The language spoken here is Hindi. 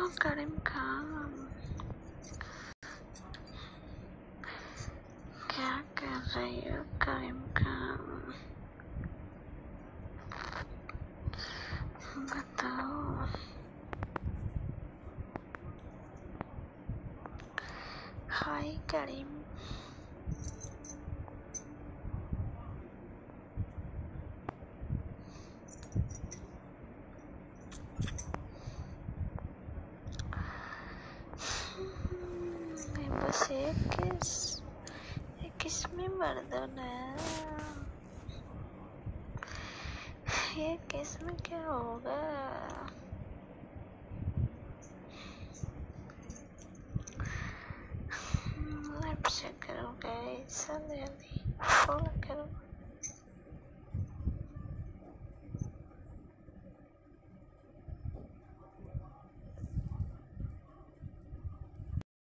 करीम खान क्या कर रही हो करीम खान, बताओ। हाय करीम, बस एक किस में मर्दन है, ये किस में क्या होगा। लाइव चेक करो गाइस, जल्दी फॉलो करो।